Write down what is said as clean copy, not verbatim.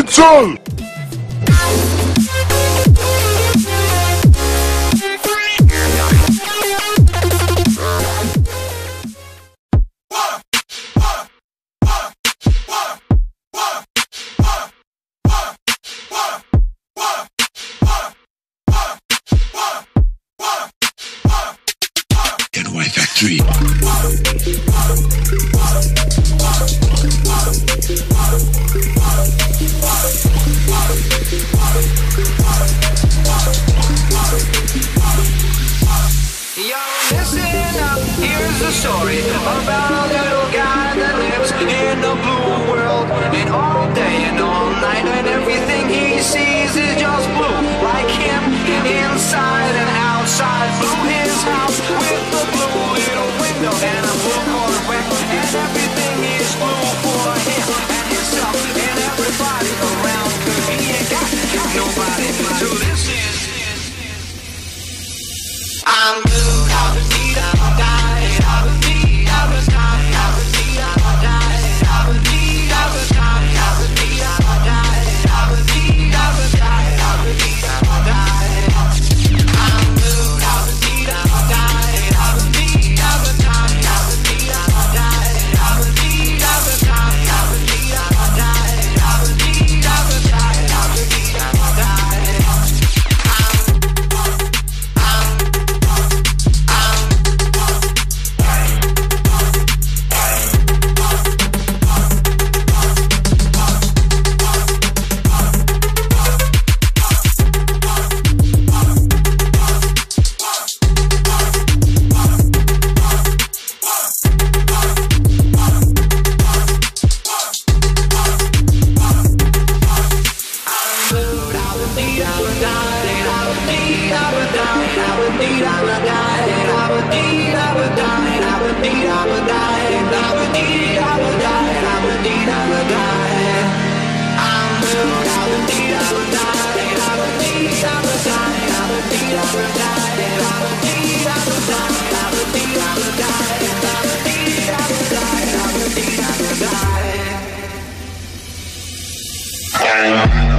Control! Factory. Here's the story about a little guy that lives in a blue world, and all day and all night, and everything he sees is just blue, like him, inside and outside. Blue his house with the blue little window and a blue Corvette, and everything is blue for him and himself and everybody around, 'cause he ain't got nobody. So this is I'm blue, I would need, I would die, I would need, I would die, I would need, I would die, I would need, I would die, I would need, I would die, I would need, I would die, I would need, I would die. I'm blue, I would need, I would die, I would need, I would die, I would need, I would die, I would need, I would die, I would need, I would die, I would need, I would die, I would need, I would die. I